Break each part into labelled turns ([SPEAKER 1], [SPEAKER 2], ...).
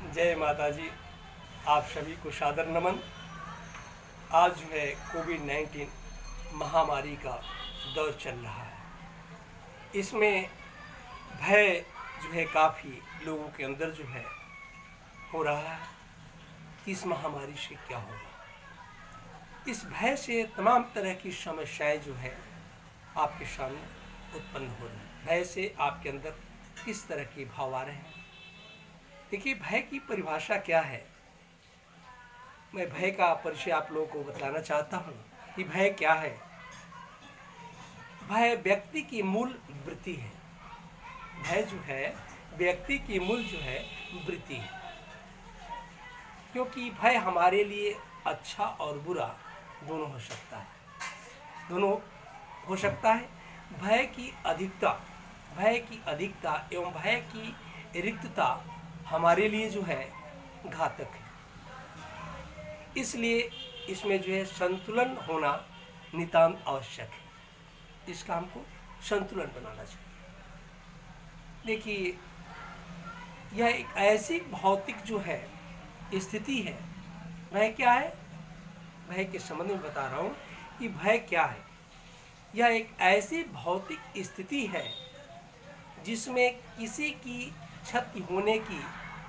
[SPEAKER 1] जय माता जी। आप सभी को सादर नमन। आज जो है कोविड-19 महामारी का दौर चल रहा है। इसमें भय जो है काफ़ी लोगों के अंदर जो है हो रहा है कि इस महामारी से क्या होगा। इस भय से तमाम तरह की समस्याएं जो है आपके सामने उत्पन्न हो रही हैं। भय से आपके अंदर किस तरह के भाव आ रहे हैं। देखिए, भय की परिभाषा क्या है। मैं भय का परिचय आप लोगों को बताना चाहता हूँ कि भय क्या है। भय व्यक्ति की मूल वृत्ति है। भय जो है व्यक्ति की मूल जो है वृत्ति है, क्योंकि भय हमारे लिए अच्छा और बुरा दोनों हो सकता है। दोनों हो सकता है। भय की अधिकता एवं भय की रिक्तता हमारे लिए जो है घातक है। इसलिए इसमें जो है संतुलन होना नितांत आवश्यक है। इसका हमको संतुलन बनाना चाहिए। देखिए, यह एक ऐसी भौतिक जो है स्थिति है। भय क्या है? भय के संबंध में बता रहा हूँ कि भय क्या है। यह एक ऐसी भौतिक स्थिति है जिसमें किसी की क्षति होने की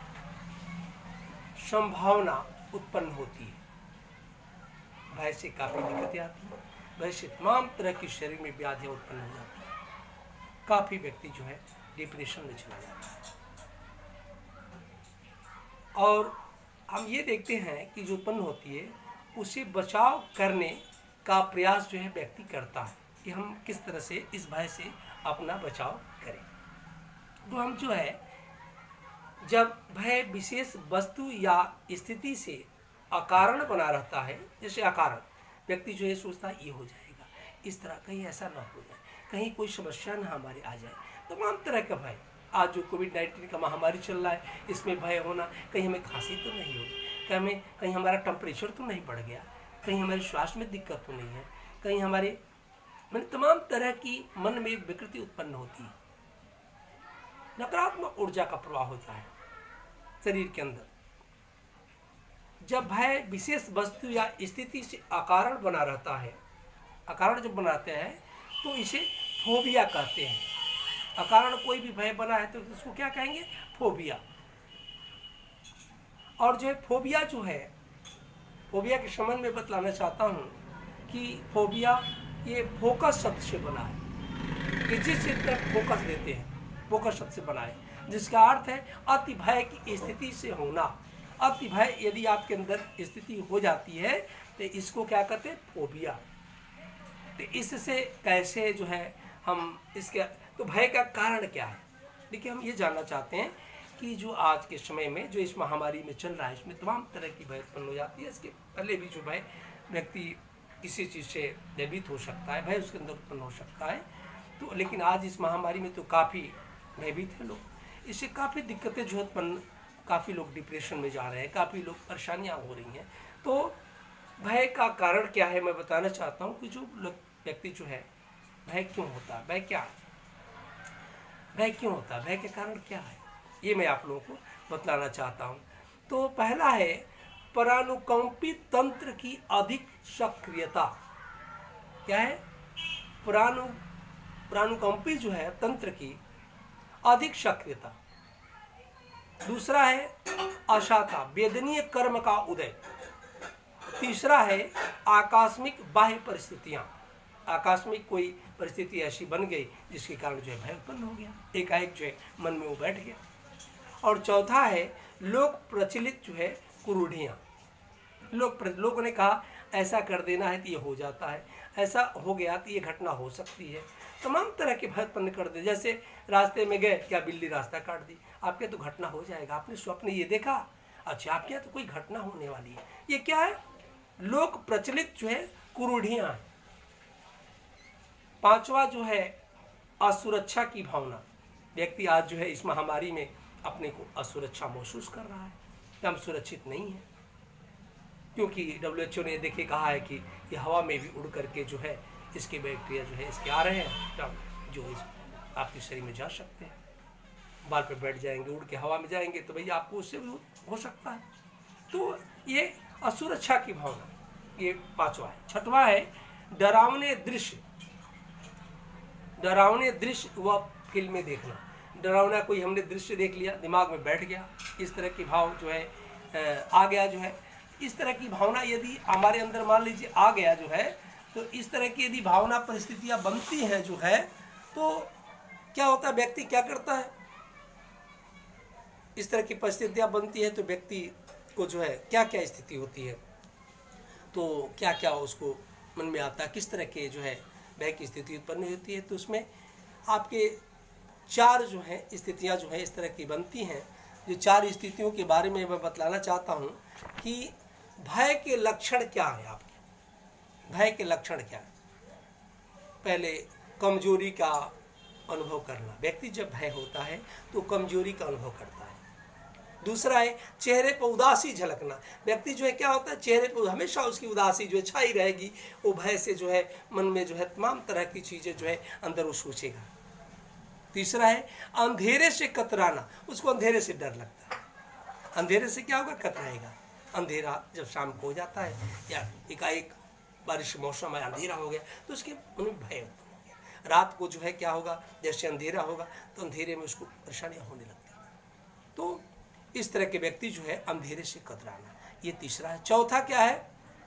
[SPEAKER 1] संभावना उत्पन्न होती है। भय से काफ़ी दिक्कतें आती हैं। भय से तमाम तरह की शरीर में व्याधियाँ उत्पन्न हो जाती हैं। काफ़ी व्यक्ति जो है डिप्रेशन में चला जाता है। और हम ये देखते हैं कि जो उत्पन्न होती है उसे बचाव करने का प्रयास जो है व्यक्ति करता है कि हम किस तरह से इस भय से अपना बचाव करें। तो हम जो है जब भय विशेष वस्तु या स्थिति से अकारण बना रहता है, जैसे अकारण व्यक्ति जो है सोचता है ये हो जाएगा, इस तरह कहीं ऐसा ना हो जाए, कहीं कोई समस्या ना हमारे आ जाए। तमाम तरह का भय। आज जो कोविड-19 का महामारी चल रहा है, इसमें भय होना कहीं हमें खांसी तो नहीं होगी, कहीं हमारा टेम्परेचर तो नहीं बढ़ गया, कहीं हमारे श्वास में दिक्कत तो नहीं है, कहीं हमारे तमाम तरह की मन में विकृति उत्पन्न होती है। नकारात्मक ऊर्जा का प्रवाह होता है शरीर के अंदर। जब भय विशेष वस्तु या स्थिति से अकारण बना रहता है, अकारण जब बनाते हैं तो इसे फोबिया कहते हैं। अकारण कोई भी भय बना है तो इसको क्या कहेंगे? फोबिया। और जो है फोबिया जो है, फोबिया के संबंध में बतलाना चाहता हूँ कि फोबिया ये फोकस शब्द से बना है कि जिस चीज पर फोकस देते हैं, फोकस शब्द से बना है, जिसका अर्थ है अति भय की स्थिति से होना। अति भय यदि आपके अंदर स्थिति हो जाती है तो इसको क्या कहते हैं? फोबिया। तो इससे कैसे जो है हम इसके तो भय का कारण क्या है? देखिए, हम ये जानना चाहते हैं कि जो आज के समय में जो इस महामारी में चल रहा है, इसमें तमाम तरह की भय उत्पन्न हो जाती है। इसके पहले भी जो भय व्यक्ति किसी चीज़ से भयभीत हो सकता है, भय उसके अंदर उत्पन्न हो सकता है। तो लेकिन आज इस महामारी में तो काफ़ी भयभीत है लोग। इससे काफ़ी दिक्कतें जो उत्पन्न, काफ़ी लोग डिप्रेशन में जा रहे हैं, काफ़ी लोग परेशानियाँ हो रही हैं। तो भय का कारण क्या है मैं बताना चाहता हूँ कि जो व्यक्ति जो है भय क्यों होता है, भय क्या है, भय क्यों होता है, भय के कारण क्या है, ये मैं आप लोगों को बतलाना चाहता हूँ। तो पहला है परानुकंपी तंत्र की अधिक सक्रियता। क्या है? परानुकंपी जो है तंत्र की अधिक सक्रियता। दूसरा है अशाखा, वेदनीय कर्म का उदय। तीसरा है आकस्मिक बाह्य परिस्थितियां। आकस्मिक कोई परिस्थिति ऐसी बन गई जिसके कारण जो है भय उत्पन्न हो गया, एकाएक जो है मन में वो बैठ गया। और चौथा है लोक प्रचलित जो है कुरूढ़ियाँ। लोगों ने कहा ऐसा कर देना है तो ये हो जाता है, ऐसा हो गया तो ये घटना हो सकती है। तमाम तरह के भय उत्पन्न कर दे। जैसे रास्ते में गए, क्या बिल्ली रास्ता काट दी, आपके तो घटना हो जाएगा। आपने स्वप्न ये देखा, अच्छा आपके यहाँ तो कोई घटना होने वाली है। ये क्या है? लोक प्रचलित जो है कुरूढ़ियाँ। पांचवा जो है असुरक्षा की भावना। व्यक्ति आज जो है इस महामारी में अपने को असुरक्षा महसूस कर रहा है, हम सुरक्षित नहीं है, क्योंकि WHO ने देखिए कहा है कि ये हवा में भी उड़ करके जो है इसके बैक्टीरिया जो है इसके आ रहे हैं जो इस आपके शरीर में जा सकते हैं। बाल पे बैठ जाएंगे, उड़ के हवा में जाएंगे, तो भैया आपको उससे भी हो सकता है। तो ये असुरक्षा की भावना, ये पांचवा है। छठवां है डरावने दृश्य। डरावने दृश्य व फिल्में देखना। डरावना कोई हमने दृश्य देख लिया, दिमाग में बैठ गया, इस तरह की भाव जो है आ गया जो है, इस तरह की भावना यदि हमारे अंदर मान लीजिए आ गया जो है, तो इस तरह की यदि भावना परिस्थितियां बनती हैं जो है, तो क्या होता है, व्यक्ति क्या करता है, इस तरह की परिस्थितियां बनती है तो व्यक्ति को जो है क्या क्या स्थिति होती है, तो क्या क्या उसको मन में आता है, किस तरह के जो है भय की स्थिति उत्पन्न होती है। तो उसमें आपके चार जो है स्थितियां जो है इस तरह की बनती हैं। जो चार स्थितियों के बारे में मैं बतलाना चाहता हूं कि भय के लक्षण क्या है आपके। भय के लक्षण क्या है? पहले कमजोरी का अनुभव करना। व्यक्ति जब भय होता है तो कमजोरी का अनुभव करता है। दूसरा है चेहरे पर उदासी झलकना। व्यक्ति जो है क्या होता है, चेहरे पर हमेशा उसकी उदासी जो है छाई रहेगी, वो भय से जो है मन में जो है तमाम तरह की चीजें जो है अंदर वो सोचेगा। तीसरा है अंधेरे से कतराना। उसको अंधेरे से डर लगता है। अंधेरे से क्या होगा, कतराएगा। अंधेरा जब शाम को हो जाता है या एकाएक बारिश मौसम है, अंधेरा हो गया, तो उसके मन में भय उत्पन्न हो गया। रात को जो है क्या होगा, जैसे अंधेरा होगा तो अंधेरे में उसको परेशानियां होने लगती हैं। तो इस तरह के व्यक्ति जो है अंधेरे से कतराना, ये तीसरा है। चौथा क्या है,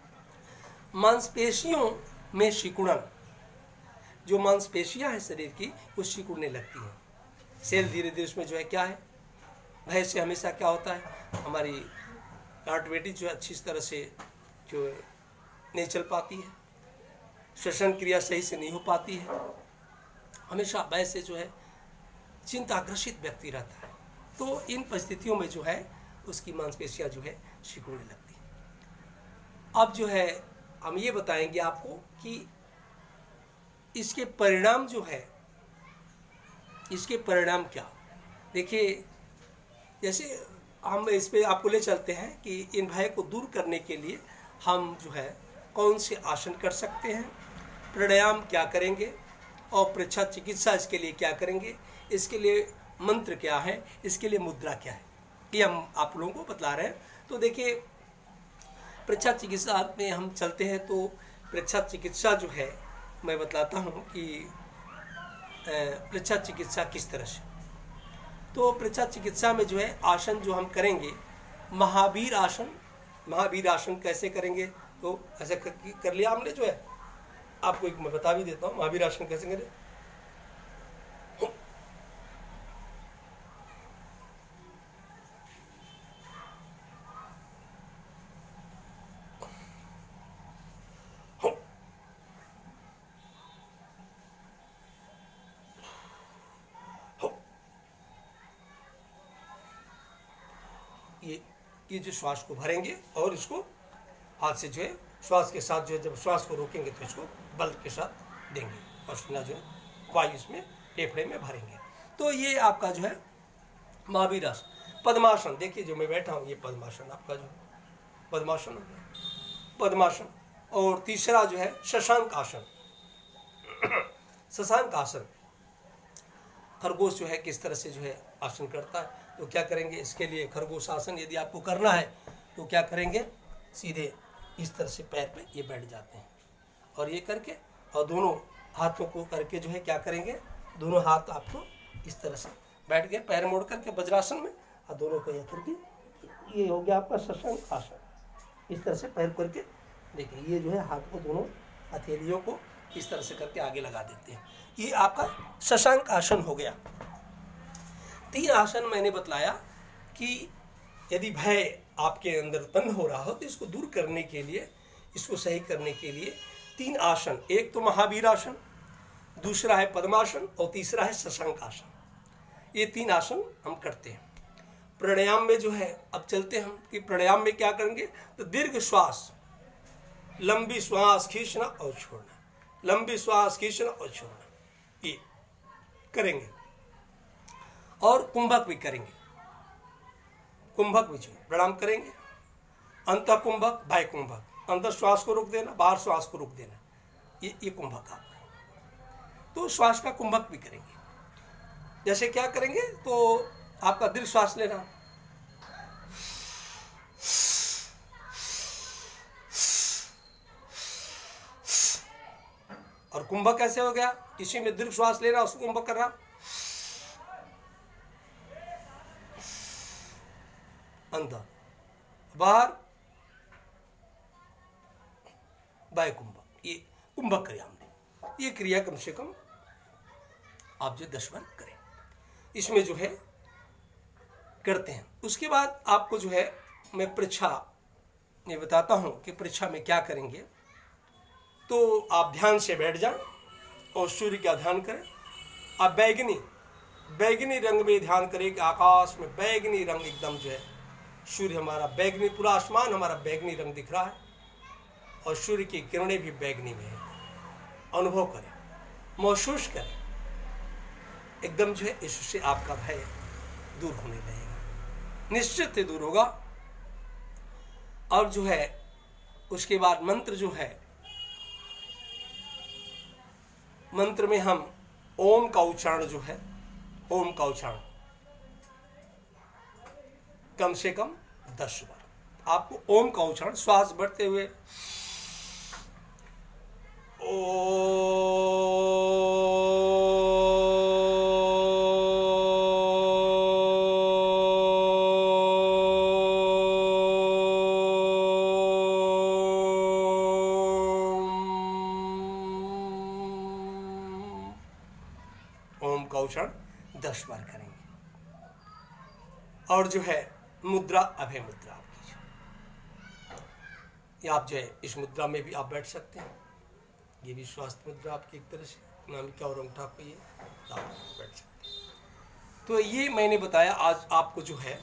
[SPEAKER 1] मांसपेशियों में सिकुड़न। जो मांसपेशियां हैं शरीर की वो सिकुड़ने लगती हैं। सेल धीरे धीरे उसमें जो है क्या है, भय से हमेशा क्या होता है, हमारी हार्ट बीट जो है अच्छी तरह से जो नहीं चल पाती है, श्वसन क्रिया सही से नहीं हो पाती है, हमेशा भय से जो है चिंताग्रसित व्यक्ति रहता है। तो इन परिस्थितियों में जो है उसकी मांसपेशियां जो है सिकुड़ने लगती हैं। अब जो है हम ये बताएंगे आपको कि इसके परिणाम जो है, इसके परिणाम क्या। देखिए, जैसे हम इस पे आपको ले चलते हैं कि इन भय को दूर करने के लिए हम जो है कौन से आसन कर सकते हैं, प्राणायाम क्या करेंगे और परीक्षा चिकित्सा इसके लिए क्या करेंगे, इसके लिए मंत्र क्या है, इसके लिए मुद्रा क्या है, ये हम आप लोगों को बतला रहे हैं। तो देखिए, परीक्षा चिकित्सा में हम चलते हैं तो परीक्षा चिकित्सा जो है मैं बतलाता हूँ कि परीक्षा चिकित्सा किस तरह से। तो परीक्षा चिकित्सा में जो है आसन जो हम करेंगे, महावीर आसन। महावीर आसन कैसे करेंगे, तो ऐसा कर लिया हमने जो है, आपको एक मैं बता भी देता हूँ महावीर आसन कैसे करें। ये जो श्वास को भरेंगे और इसको हाथ से जो है श्वास के साथ जो है, जब श्वास को रोकेंगे तो इसको बल के साथ देंगे और सीना जो है वायु इसमें फेफड़े में भरेंगे। तो ये आपका जो है महावीर आसन। पद्मासन, देखिए जो मैं बैठा हूँ ये पद्मासन आपका जो पद्मासन हो गया, पद्मासन। और तीसरा जो है शशांक आसन। शशांक आसन, खरगोश जो है किस तरह से जो है आसन करता है, तो क्या करेंगे, इसके लिए खरगोश आसन यदि आपको करना है तो क्या करेंगे, सीधे इस तरह से पैर पे ये बैठ जाते हैं और ये करके और दोनों हाथों को करके जो है क्या करेंगे, दोनों हाथ आपको इस तरह से बैठ गए, पैर मोड़ करके वज्रासन में, और दोनों को ये करके, ये हो गया आपका शशांक आसन। इस तरह से पैर करके देखिए, ये जो है हाथ को दोनों हथेलियों को इस तरह से करके आगे लगा देते हैं, ये आपका शशांक आसन हो गया। 3 आसन मैंने बतलाया कि यदि भय आपके अंदर उत्पन्न हो रहा हो तो इसको दूर करने के लिए, इसको सही करने के लिए 3 आसन, एक तो महावीर आसन, दूसरा है पद्मासन और तीसरा है शशांक आसन। ये 3 आसन हम करते हैं। प्राणायाम में जो है अब चलते हैं हम कि प्राणायाम में क्या करेंगे, तो दीर्घ श्वास, लंबी श्वास खींचना और छोड़ना, लंबी श्वास खींचना और छोड़ना, ये करेंगे। और कुंभक भी करेंगे, कुंभक भी जो प्राणायाम करेंगे, अंत कुंभक, बाह्य कुंभक, अंदर श्वास को रोक देना, बाहर श्वास को रोक देना, ये कुंभक आपका है। तो श्वास का कुंभक भी करेंगे। जैसे क्या करेंगे, तो आपका दीर्घ श्वास लेना, और कुंभक कैसे हो गया, इसी में दीर्घ श्वास लेना, उसको कुंभक करना, अंदर बाहर, बाय कुंभक, ये कुंभक करें हमने। ये क्रिया कम से कम आप जो 10 बार करें, इसमें जो है करते हैं। उसके बाद आपको जो है मैं परीक्षा में बताता हूं कि परीक्षा में क्या करेंगे। तो आप ध्यान से बैठ जाएं और सूर्य का ध्यान करें। आप बैगनी रंग में ध्यान करें कि आकाश में बैगनी रंग एकदम जो है, सूर्य हमारा बैगनी, पूरा आसमान हमारा बैगनी रंग दिख रहा है और सूर्य की किरणें भी बैगनी में है। अनुभव करें, महसूस करें, एकदम जो है इससे आपका भय दूर होने लगेगा, निश्चित ही दूर होगा। और जो है उसके बाद मंत्र जो है, मंत्र में हम ओम का उच्चारण जो है, ओम का उच्चारण कम से कम 10 बार। आपको ओम का उच्चारण श्वास बढ़ते हुए ओम का उच्चारण 10 बार करेंगे। और जो है मुद्रा, अभय मुद्रा आपकी, या आप जो है इस मुद्रा में भी आप बैठ सकते हैं। ये भी स्वास्थ्य मुद्रा आपकी एक तरह से, नामिका और अंगूठा को ये आप बैठ सकते हैं। तो ये मैंने बताया आज आपको जो है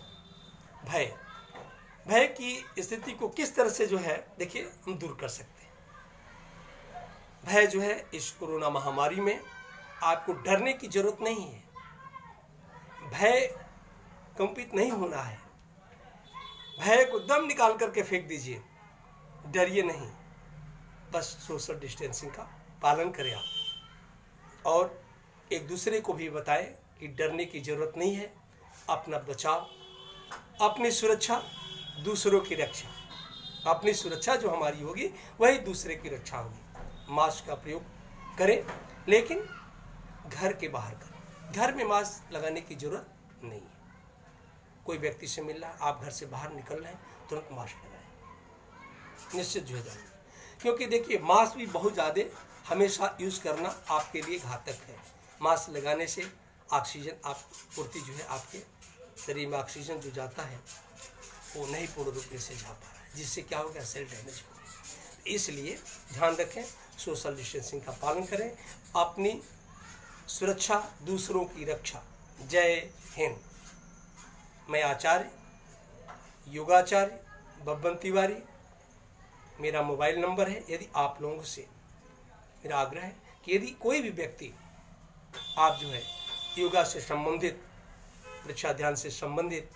[SPEAKER 1] भय की स्थिति को किस तरह से जो है देखिए हम दूर कर सकते हैं। भय जो है इस कोरोना महामारी में आपको डरने की जरूरत नहीं है, भय कंपित नहीं होना है, भय को दम निकाल करके फेंक दीजिए, डरिए नहीं, बस सोशल डिस्टेंसिंग का पालन करें आप, और एक दूसरे को भी बताएं कि डरने की जरूरत नहीं है। अपना बचाव, अपनी सुरक्षा, दूसरों की रक्षा। अपनी सुरक्षा जो हमारी होगी वही दूसरे की रक्षा होगी। मास्क का प्रयोग करें, लेकिन घर के बाहर करें। घर में मास्क लगाने की जरूरत नहीं है। कोई व्यक्ति से मिल रहा है, आप घर से बाहर निकल रहे हैं, तुरंत मास्क लगाएं, निश्चित जो है। क्योंकि देखिए मास्क भी बहुत ज़्यादा हमेशा यूज़ करना आपके लिए घातक है। मास्क लगाने से ऑक्सीजन आप पूर्ति जो है, आपके शरीर में ऑक्सीजन जो जाता है वो नहीं पूर्ण रूप से जा पा रहा है, जिससे क्या हो गया, सेल डैमेज हो गया। इसलिए ध्यान रखें, सोशल डिस्टेंसिंग का पालन करें, अपनी सुरक्षा, दूसरों की रक्षा। जय हिंद। मैं आचार्य योगाचार्य बब्बन तिवारी, मेरा मोबाइल नंबर है। यदि आप लोगों से मेरा आग्रह है कि यदि कोई भी व्यक्ति आप जो है योगा से संबंधित, परीक्षा ध्यान से संबंधित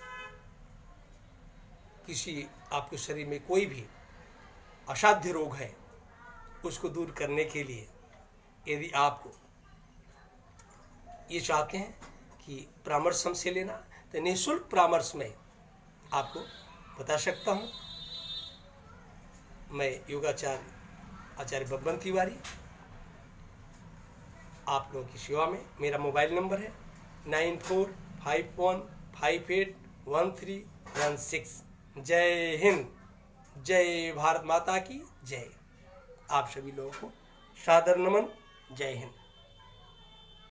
[SPEAKER 1] किसी आपके शरीर में कोई भी असाध्य रोग है, उसको दूर करने के लिए यदि आपको ये चाहते हैं कि परामर्श हमसे लेना, तो निःशुल्क परामर्श में आपको बता सकता हूँ। मैं योगाचार्य आचार्य बब्बन तिवारी आप लोगों की सेवा में। मेरा मोबाइल नंबर है 9451581316। जय हिंद, जय भारत माता की जय। आप सभी लोगों को सादर नमन। जय हिंद।